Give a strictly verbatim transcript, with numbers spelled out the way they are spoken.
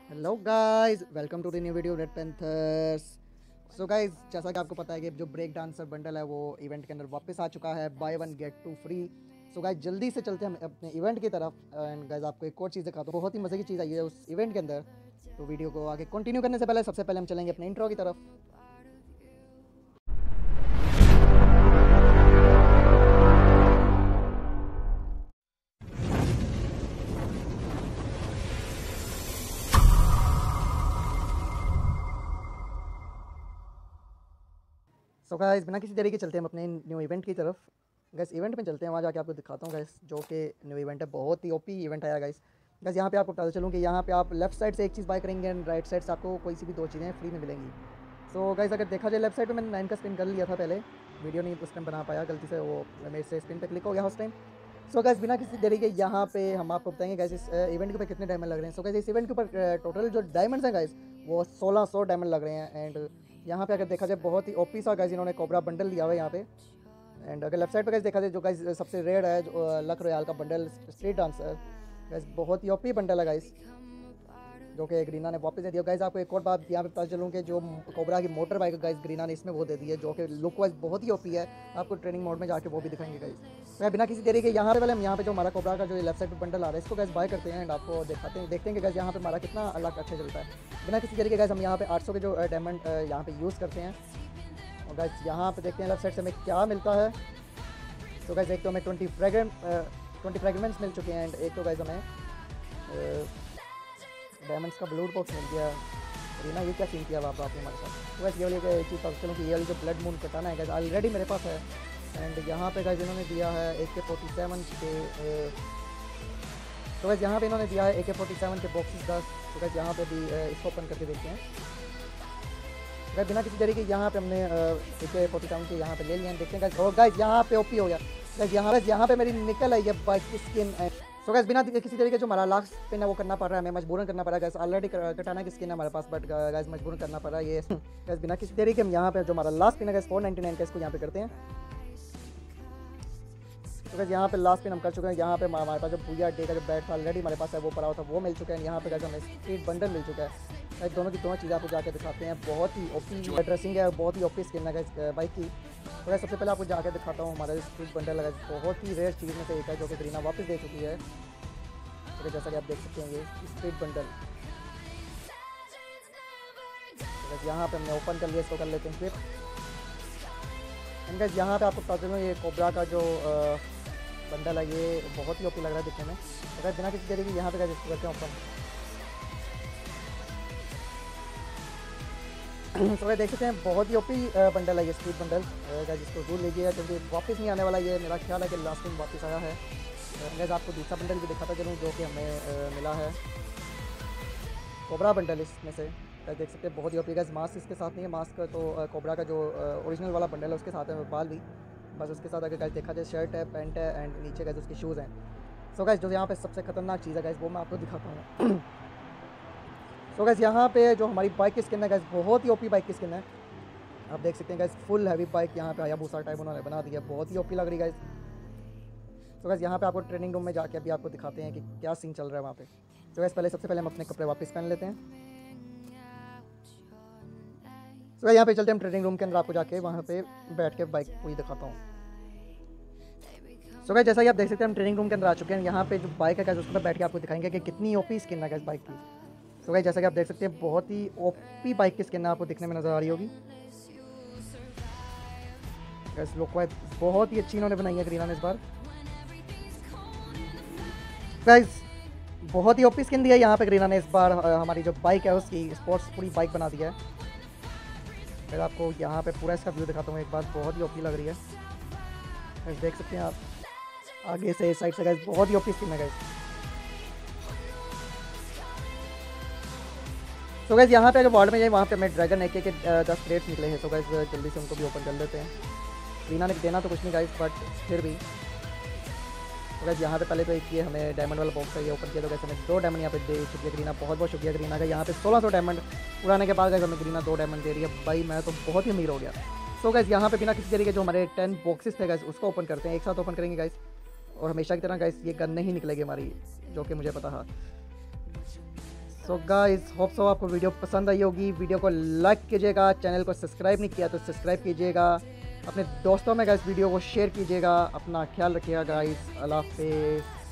Hello guys, welcome to the new video red panthers. So guys, जैसा कि आपको पता है कि जो ब्रेक डांसर बंडल है वो इवेंट के अंदर वापस आ चुका है, buy one get two free. So guys, जल्दी से चलते हैं हम अपने इवेंट की तरफ। एंड गाइस, आपको एक और चीज़ दिखाता हूँ, बहुत ही मज़े की चीज़ आई है उस इवेंट के अंदर। तो वीडियो को आगे कंटिन्यू करने से पहले सबसे पहले हम चलेंगे अपने इंट्रो की तरफ। सो गाइस, बिना किसी देरी के चलते हैं हम अपने न्यू इवेंट की तरफ। गैस, इवेंट में चलते हैं, वहाँ जाके आपको दिखाता हूँ गैस, जो कि न्यू इवेंट है, बहुत ही ओपी इवेंट आया गाइस। गैस, यहाँ पे आपको बताता चलूँ कि यहाँ पे आप लेफ्ट साइड से एक चीज़ बाय करेंगे एंड राइट साइड से आपको कोई सी भी दो चीज़ें फ्री में मिलेंगी। सो गाइस, अगर देखा जाए लेफ्ट साइड पे मैंने नाइन का स्पिन कर लिया था पहले, वीडियो नहीं उस टाइम बना पाया, गलती से वो मेरे से स्पिन पे क्लिक हो गया उस टाइम। सो गाइस, बिना किसी देरी के यहाँ पे हम आपको बताएंगे गाइस इस इवेंट के ऊपर कितने डायमंड लग रहे हैं। सो गाइस, इस इवेंट के ऊपर टोटल जो डायमंड्स हैं गाइस वो सोलह सौ डायमंड लग रहे हैं। एंड यहाँ पे अगर देखा जाए बहुत ही ओपी सा गाइस इन्होंने कोबरा बंडल दिया हुआ है यहाँ पे। एंड अगर लेफ्ट साइड पे गाइस देखा जाए जो गाइस सबसे रेयर है, जो लक रॉयल का बंडल स्ट्रीट डांसर गाइस, बहुत ही ओपी बंडल है गाइस, जो कि ग्रीना ने वापस दे दिया। गाइस, आपको एक और बात यहाँ पे पता चलूँ कि जो कोबरा की मोटर बाइक गाइस ग्रीना ने इसमें वो दे दी है, जो कि लुक वाइज बहुत ही ओपी है। आपको ट्रेनिंग मोड में जाके वो भी दिखाएंगे गाइस। मैं बिना किसी देरी के यहाँ पे पहले हम यहाँ पे जो हमारा कोबरा का जो लेफ्ट साइड पे बंडल आ रहा है इसको गाइस बाय करते हैं एंड आपको दिखाते हैं, देखते हैं कि गाइस यहाँ पे हमारा कितना अलग अच्छा चलता है। बिना किसी देरी के गाइस हम यहाँ पे आठ सौ के जो डायमंड यहाँ पे यूज़ करते हैं। और गाइस यहाँ पे देखते हैं लेफ्ट साइड से हमें क्या मिलता है। तो गाइस, एक तो हमें ट्वेंटी फ्रेगरेंट ट्वेंटी फ्रेगमेंट्स मिल चुके हैं एंड एक तो गाइस हमें डायमंड्स का ब्लूड बॉक्स मिल गया। रीना, ये क्या सीन किया आप आपने हमारे साथ। तो गाइस, ये वाली एक चीज़ पता चलो कि ये वाली जो ब्लड मून कटाना है गाइस ऑलरेडी मेरे पास है। एंड यहाँ पे गाइस इन्होंने दिया है ए के फोर्टी सेवन के। तो गाइस, यहाँ पे इन्होंने दिया है ए के फोर्टी सेवन के बॉक्सेस दस। तो गाइस, यहाँ पे भी इसको ओपन करके देखते हैं। गाइस, बिना किसी तरीके यहाँ पे हमने ए के फोर्टी सेवन के यहाँ पे ले लिए हैं, देखते हैं गाइस। और गाइस, यहाँ पे ओपी हो गया गाइस, यहाँ पे यहाँ पे मेरी निकल आई है बाइक की स्किन। सो गाइस, बिना किसी तरीके जो हमारा लास्ट स्पिन है वो करना पड़ रहा है, हमें मजबूरन करना पड़ रहा है गाइस। ऑलरेडी कटाना की स्किन है हमारे पास, बट गाइस मजबूरन करना पड़ रहा है ये। गाइस, बिना किसी तरीके हम यहाँ पे जो हमारा लास्ट स्पिन है गाइस फोर नाइन्टी नाइन का, इसको यहाँ पे करते हैं। तो गाइस, यहाँ पे लास्ट स्पिन हम कर चुके हैं। यहाँ पे हमारे पास जो भूया डे का जो बैट था ऑलरेडी हमारे पास है वो पड़ा हुआ था, वो मिल चुका है। यहाँ पे गाइस हमें स्ट्रीट बंडल मिल चुका है। गाइस, दोनों की दोनों चीज़ें आपको जाके दिखाते हैं, बहुत ही ओपी ड्रेसिंग है, बहुत ही ओपी स्किन है गाइस बाइक की। तो गाइस, सबसे पहले आपको जाके दिखाता हूँ हमारा स्ट्रीट बंडल है, बहुत ही रेयर चीज़ में से एक है जो कि ग्रीना वापस दे चुकी है। तो जैसा कि आप देख सकते हैं ये स्ट्रीट बंडल। तो यहाँ पे हमने ओपन कर लिया, इसको कर लेते हैं फिर। एंड गाइस, यहाँ पे आपको बता दूँ ये कोबरा का जो बंडल है ये बहुत ही ओपी लग रहा है दिखने में। तो गाइस, बिना किसी देरी के यहाँ पे गाइस इसको करते हैं ओपन। तो गाइस, देख सकते हैं बहुत ही ओपी बंडल है ये स्ट्रीट बंडल। गाइस, इसको दूर लीजिए क्योंकि वापस नहीं आने वाला, ये मेरा ख्याल है कि लास्ट टाइम वापस आया है। गाइस, आपको दूसरा बंडल भी दिखाता चलूँ जो कि हमें मिला है, कोबरा बंडल इसमें से। गाइस, देख सकते हैं बहुत ही ओपी। गाइस, मास्क इसके साथ नहीं है, मास्क तो कोबरा का जो ओरिजिनल वाला बंडल है उसके साथ है, बाल भी बस उसके साथ। अगर गाइस देखा जाए शर्ट है, पैंट है एंड नीचे गाइस उसके शूज़ हैं। सो गाइस, जो यहाँ पे सबसे खतरनाक चीज़ है गाइस वो मैं आपको दिखाता हूँ। सो गाइस, यहाँ पे जो हमारी बाइक की स्किन है गाइस बहुत ही ओपी बाइक की स्किन है, आप देख सकते हैं गाइस। फुल हैवी बाइक यहाँ पे हायाबुसा टाइप उन्होंने बना दिया, बहुत ही ओपी लग रही है गाइस। तो गाइस, यहाँ पे आपको ट्रेनिंग रूम में जाके अभी आपको दिखाते हैं कि क्या सीन चल रहा है वहाँ पे। तो गाइस, पहले सबसे पहले हम अपने कपड़े वापस पहन लेते हैं। तो गाइस, यहाँ पे चलते हैं हम ट्रेनिंग रूम के अंदर, आपको जाके वहाँ पे बैठ के बाइक पूरी दिखाता हूँ। सो गाइस, जैसा कि आप देख सकते हैं हम ट्रेनिंग रूम के अंदर आ चुके हैं। यहाँ पे जो बाइक है गाइस उसके ऊपर बैठ के आपको दिखाएंगे कि कितनी ओपी स्किन है गाइस बाइक की। सो गाइस, जैसा कि आप देख सकते हैं बहुत ही ओपी बाइक की स्किन आपको दिखने में नज़र आ रही होगी गाइस। लुक वाइज बहुत ही अच्छी इन्होंने बनाई है ग्रीना ने इस बार। गाइस, बहुत ही ओपी स्किन दिया है यहाँ पे ग्रीना ने इस बार। हमारी जो बाइक है उसकी स्पोर्ट्स पूरी बाइक बना दी है। फिर आपको यहाँ पे पूरा इसका व्यू दिखाता हूँ एक बार, बहुत ही ओपी लग रही है गाइस। देख सकते हैं आप आगे से इस साइड से गाइस, बहुत ही ओपी स्किन है गाइस। तो गाइस, यहाँ पे जो वार्ड में जाए वहाँ पे हमें ड्रैगन एक के दस प्लेट्स निकले हैं। तो गाइस, जल्दी से उनको भी ओपन कर लेते हैं। ग्रीना ने देना तो कुछ नहीं गाइस, बट फिर भी। तो गाइस, यहाँ पे पहले तो एक ये हमें डायमंड वाला बॉक्स है, ये ओपन किया। तो गाइस, हमें दो डायमंड यहाँ पे दे चुकी है ग्रीना, बहुत बहुत शुक्रिया ग्रीना का। यहाँ पे सोलह सौ डायमंड उड़ाने के बाद गाइस हमें ग्रीना दो डायमंड दे रही है, भाई मैं तो बहुत ही अमीर हो गया। सो गाइस, यहाँ पे बिना किसी तरीके जो हमारे टेन बॉक्सेस थे गाइस उसको ओपन करते हैं, एक साथ ओपन करेंगे गाइस। और हमेशा की तरह गाइस ये गन नहीं निकलेगी हमारी, जो कि मुझे पता है। सो गाइस होप सो आपको वीडियो पसंद आई होगी। वीडियो को लाइक कीजिएगा, चैनल को सब्सक्राइब नहीं किया तो सब्सक्राइब कीजिएगा, अपने दोस्तों में गाइस वीडियो को शेयर कीजिएगा। अपना ख्याल रखिएगा गाइस, अल्लाह हाफिज़।